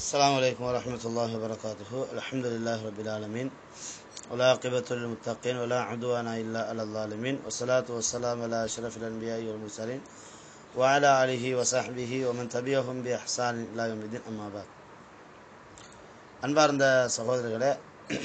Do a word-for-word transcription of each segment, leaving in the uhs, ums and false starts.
السلام عليكم ورحمة الله وبركاته. الحمد لله رب العالمين والعاقبة للمتقين ولا عدوان إلا على الظالمين والصلاة والسلام على أشرف الأنبياء والمرسلين وعلى آله وصحبه ومن تبعهم بإحسان إلى يوم الدين. أما بعد. அன்பார்ந்த சகோதரர்களே,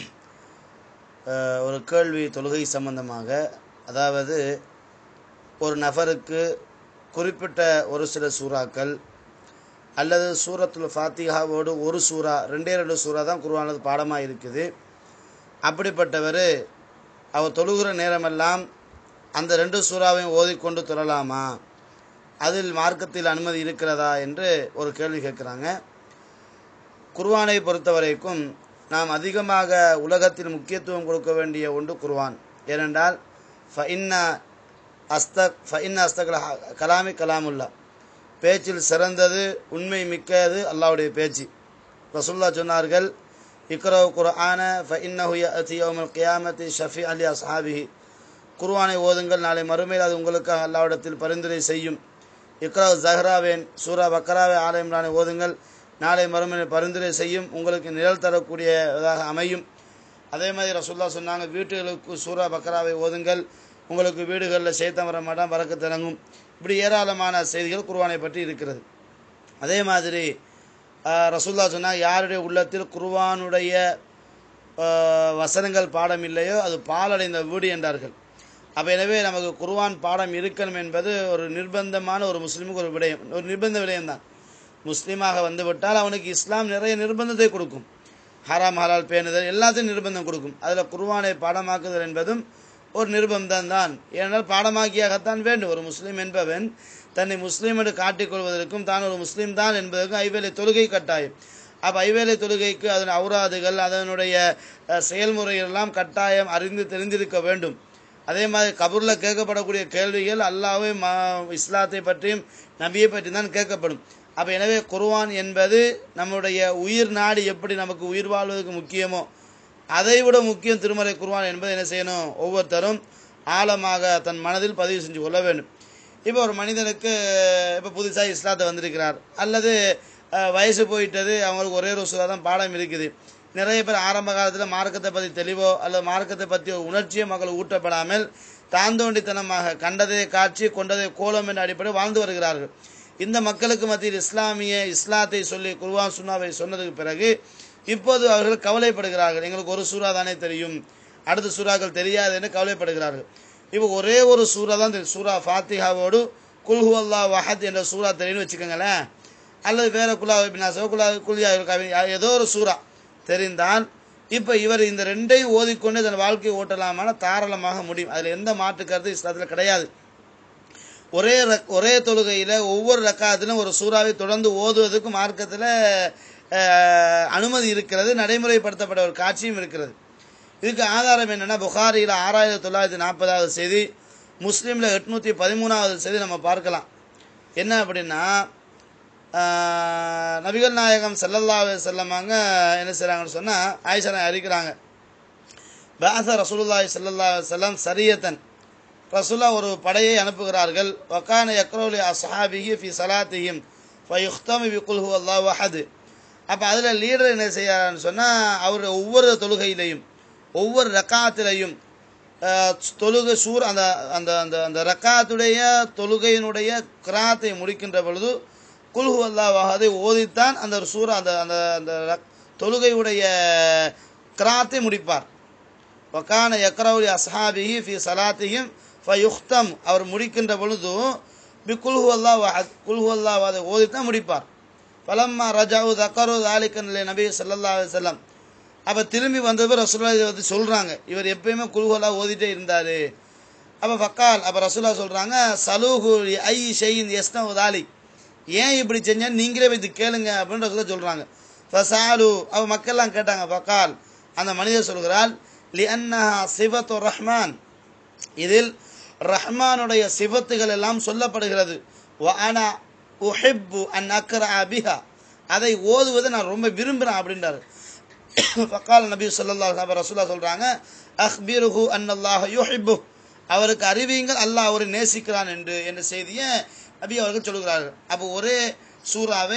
ஒரு கேள்வி தொழுகை சம்பந்தமாக, அதாவது ஒரு நபருக்கு குறிப்பிட்ட ஒரு சில சூறாக்கள் அல்லது சூரத்துல் ஃபாத்திஹாவோடு ஒரு சூறா ரெண்டே ரெண்டு சூறா தான் குர்ஆனில் பாடமாக இருக்குது. அப்படிப்பட்டவர் அவர் தொழுகிற நேரமெல்லாம் அந்த ரெண்டு சூறாவையும் ஓதிக்கொண்டு தொழலாமா? அதில் மார்க்கத்தில் அனுமதி இருக்கிறதா என்று ஒரு கேள்வி கேட்குறாங்க. குர்ஆனை பொறுத்த வரைக்கும் நாம் அதிகமாக உலகத்தில் முக்கியத்துவம் கொடுக்க வேண்டிய ஒன்று குர்ஆன். ஏனென்றால் ஃபஇன்னா அஸ்தக் ஃபஇன்னா அஸ்தகல் கலாமி கலாமுல்லா, பேச்சில் சிறந்தது உண்மை மிக்கது அல்லாஹ்வுடைய பேச்சு. ரசூலுல்லாஹ் சொன்னார்கள், இக்ரவு குர்ஆன ஃபஇன்னஹு யஅதி யௌமல் கியாமத்தி ஷஃபீஅன் லி அஸ்ஹாபிஹி, குர்ஆனை ஓதுங்கள், நாளை மறுமையில் அது உங்களுக்காக அல்லாஹ்விடத்தில் பரிந்துரை செய்யும். இக்ரவு ஜஹ்ராவேன், சூரா பக்கராவே ஆல இம்ரானை ஓதுங்கள், நாளை மறுமையில் பரிந்துரை செய்யும், உங்களுக்கு நிழல் தரக்கூடியதாக அமையும். அதே மாதிரி ரசூலுல்லாஹ் சொன்னாங்க, வீட்டுகளுக்கு சூரா பக்கராவை ஓதுங்கள், உங்களுக்கு வீடுகளில் சைத்தான் வர மாட்டான், பரக்கத் இறங்கும். இப்படி ஏராளமான செய்திகள் குர்ஆனை பற்றி இருக்கிறது. அதே மாதிரி ரசூலுல்லாஹ் சொன்னால், யாருடைய உள்ளத்தில் குர்ஆனுடைய வசனங்கள் பாடம் இல்லையோ அது பாலடைந்த வீடு என்றார்கள். அப்போ எனவே நமக்கு குர்ஆன் பாடம் இருக்கணும் என்பது ஒரு நிர்பந்தமான ஒரு முஸ்லீமுக்கு ஒரு விடயம், ஒரு நிர்பந்த விடயம்தான். முஸ்லீமாக வந்துவிட்டால் அவனுக்கு இஸ்லாம் நிறைய நிர்பந்தத்தை கொடுக்கும். ஹராம் ஹலால் பேணுதல் எல்லாத்தையும் நிர்பந்தம் கொடுக்கும். அதில் குர்ஆனை பாடமாக்குதல் என்பதும் ஒரு நிர்பந்தம் தான். ஏனென்றால் பாடமாக்கியாகத்தான் வேண்டும். ஒரு முஸ்லீம் என்பவன் தன்னை முஸ்லீம் என்று காட்டிக்கொள்வதற்கும் தான் ஒரு முஸ்லீம் தான் என்பதற்கும் ஐவேளை தொழுகை கட்டாயம். அப்போ ஐவேளை தொழுகைக்கு அதன் அவுராதுகள் அதனுடைய செயல்முறைகளெல்லாம் கட்டாயம் அறிந்து தெரிந்திருக்க வேண்டும். அதே மாதிரி கபூரில் கேட்கப்படக்கூடிய கேள்விகள் அல்லாஹ்வை இஸ்லாத்தை பற்றியும் நபியை பற்றியும் தான் கேட்கப்படும். அப்போ எனவே குர்ஆன் என்பது நம்முடைய உயிர் நாடி எப்படி நமக்கு உயிர் வாழ்வதற்கு முக்கியமோ அதைவிட முக்கியம் திருமறை குர்ஆன் என்பது என்ன செய்யணும், ஒவ்வொருத்தரும் ஆழமாக தன் மனதில் பதிவு செஞ்சு கொள்ள வேண்டும். இப்போ ஒரு மனிதனுக்கு இப்போ புதுசாக இஸ்லாத்தை வந்திருக்கிறார், அல்லது வயசு போயிட்டது, அவங்களுக்கு ஒரே ஒரு சூறா தான் பாடம் இருக்குது. நிறைய பேர் ஆரம்ப காலத்தில் மார்க்கத்தை பற்றி தெளிவோ அல்லது மார்க்கத்தை பற்றி ஒரு உணர்ச்சியோ மக்கள் ஊட்டப்படாமல் தாந்தோண்டித்தனமாக கண்டதை காட்சி கொண்டதை கோலம் என்ற அடிப்படையில் வாழ்ந்து வருகிறார்கள். இந்த மக்களுக்கு மத்தியில் இஸ்லாமிய இஸ்லாத்தை சொல்லி குர்ஆன் சுன்னாவை சொன்னதுக்கு பிறகு இப்போது அவர்கள் கவலைப்படுகிறார்கள், எங்களுக்கு ஒரு சூறா தானே தெரியும், அடுத்த சூறாக்கள் தெரியாது என்று கவலைப்படுகிறார்கள். இப்போ ஒரே ஒரு சூறா தான் தெரியும், சூரா ஃபாத்திஹாவோடு குல் ஹுவல்லாஹு அஹத் என்ற சூறா தெரியும்னு வச்சுக்கோங்களேன், அல்லது வேற குலா பினாசோ குலா குல்யா ஏதோ ஒரு சூறா தெரிந்தால் இப்போ இவர் இந்த ரெண்டையும் ஓதிக்கொண்டு தன் வாழ்க்கையை ஓட்டலாமான தாராளமாக முடியும். அதில் எந்த மாற்று கருத்து இஸ்லாத்தில் கிடையாது. ஒரே ஒரே தொழுகையில் ஒவ்வொரு ரக்காத்திலும் ஒரு சூறாவை தொடர்ந்து ஓதுவதற்கு மார்க்கத்தில் அனுமதி இருக்கிறது, நடைமுறைப்படுத்தப்பட்ட ஒரு காட்சியும் இருக்கிறது. இதுக்கு ஆதாரம் என்னென்னா, புகாரியில் ஆறாயிரத்தி தொள்ளாயிரத்தி நாற்பதாவது செய்தி, முஸ்லீமில் எட்நூற்றி பதிமூணாவது செய்தி நம்ம பார்க்கலாம். என்ன அப்படின்னா, நபிகள் நாயகம் ஸல்லல்லாஹு அலைஹி வஸல்லம் என்ன செய்கிறாங்கன்னு சொன்னால், ஆயிஷா அறிக்கிறாங்க, பாஸ ரசூலுல்லாஹி ஸல்லல்லாஹு அலைஹி வஸல்லம் சரியத்தன், ரசூலா ஒரு படையை அனுப்புகிறார்கள். வகான யக்ரவுலி அஸ்ஹாபிஹி ஃபி ஸலாத்திஹிம் ஃபயுக்தமு பிகுல் ஹுவல்லாஹு அஹத். அப்போ அதில் லீடர் என்ன செய்யாருன்னு சொன்னால், அவர் ஒவ்வொரு தொழுகையிலையும் ஒவ்வொரு ரக்காத்திலையும் தொழுகை சூர் அந்த அந்த அந்த அந்த ரக்காத்துடைய தொழுகையினுடைய கிராத்தை முடிக்கின்ற பொழுது குல் ஹுவல்லாஹு அஹதை ஓதித்தான் அந்த ஒரு சூரா அந்த அந்த அந்த தொழுகையுடைய கிராத்தை முடிப்பார். வகான யக்ரவுலி அஸ்ஹாபிஹி ஃபி ஸலாத்திஹிம் ஃபயுக்தம், அவர் முடிக்கின்ற பொழுது பிகுல் ஹுவல்லாஹு அஹத், குல் ஹுவல்லாஹு அஹதை ஓதித்தான் முடிப்பார். பலம்மா ரஜாவு தக்கரு தாலிக்கன் நபி ஸல்லல்லாஹு அலைஹி வஸல்லம், அப்போ திரும்பி வந்தது ரசூலுல்லாஹ் வந்து சொல்கிறாங்க, இவர் எப்பயுமே குல் ஹுவல்லாஹு ஓதிட்டே இருந்தார். அப்போ ஃபக்கால், அப்போ ரசூலுல்லாஹ் சொல்கிறாங்க, சலூஹு ஐ ஷைஇன் யஸ்னஉ தாலிக், ஏன் இப்படி செஞ்சேன்னு நீங்களே வைத்து கேளுங்க அப்படின்னு ரசூலுல்லாஹ் சொல்கிறாங்க. ஃபஸாலு, அவ மக்கள்லாம் கேட்டாங்க. ஃபக்கால், அந்த மனிதர் சொல்கிறார், லி அன்னஹா சிஃபத்து ரஹ்மான், இதில் ரஹ்மானுடைய சிஃபத்துகள் எல்லாம் சொல்லப்படுகிறது. வ அனா உஹிப்பு அன் அக்ரஅ பிஹா, அதை ஓதுவதை நான் ரொம்ப விரும்புகிறேன் அப்படின்றாரு. ஃபக்கால் நபி ஸல்லல்லாஹு அலைஹி வஸல்லம், ரசூலுல்லாஹ் சொல்கிறாங்க, அக்பிருஹு அன்னல்லாஹ யுஹிப்பு, அவருக்கு அறிவியுங்கள் அல்லாஹ் அவரை நேசிக்கிறான் என்று என்ற செய்தியை நபி அவர்கள் சொல்கிறார்கள். அப்போ ஒரே சூறாவை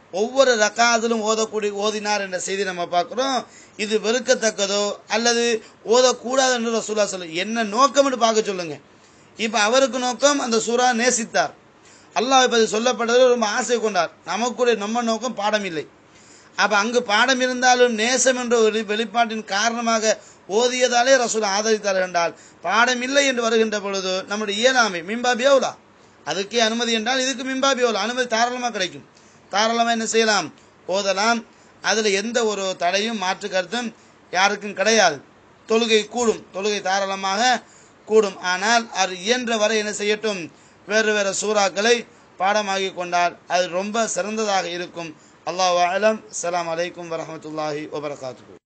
ஒவ்வொரு ரக்காத்திலும் ஓதக்கூடிய ஓதினார் என்ற செய்தி நம்ம பார்க்குறோம். இது வெறுக்கத்தக்கதோ அல்லது ஓதக்கூடாது என்று ரசூலுல்லாஹ் சொல்லு என்ன நோக்கம் என்று பார்க்க சொல்லுங்க. இப்போ அவருக்கு நோக்கம் அந்த சூரா நேசித்தார், அல்லாஹ் இப்ப சொல்லப்பட்டது ரொம்ப ஆசை கொண்டார். நமக்குடைய நம்ம நோக்கம் பாடம் இல்லை. அப்ப அங்கு பாடம் இருந்தாலும் நேசம் என்ற ஒரு வெளிப்பாட்டின் காரணமாக ஓதியதாலே ரசூல் ஆதரித்தார் என்றால், பாடம் இல்லை என்று வருகின்ற பொழுது நம்முடைய இயலாமை மிம்பாபியோலா, அதுக்கே அனுமதி என்றால் இதுக்கு மிம்பாபியோலா அனுமதி தாராளமாக கிடைக்கும். தாராளமாக என்ன செய்யலாம், ஓதலாம். அதில் எந்த ஒரு தடையும் மாற்று கருத்தும் யாருக்கும் கிடையாது. தொழுகை கூடும், தொழுகை தாராளமாக கூடும். ஆனால் அது இயன்ற வரை என்ன செய்யட்டும், வேறு வேறு சூறாக்களை பாடமாகி கொண்டால் அது ரொம்ப சிறந்ததாக இருக்கும். அல்லாஹ் அலம். அஸ்ஸலாமு அலைக்கும் வரஹ்மத்துல்லாஹி வபரகாத்துஹு.